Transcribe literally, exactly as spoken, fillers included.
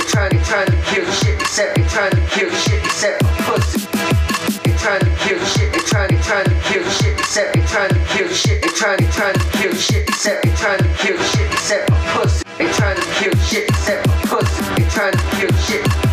They trying, they trying to kill the shit, except they trying to kill the shit, except my pussy. They trying to kill the shit, they trying, they trying to kill the shit, except they trying to kill the shit, they trying, they trying to kill the shit, except they trying to kill the shit, except my pussy. They trying to kill the shit, except my pussy. They trying to kill the shit.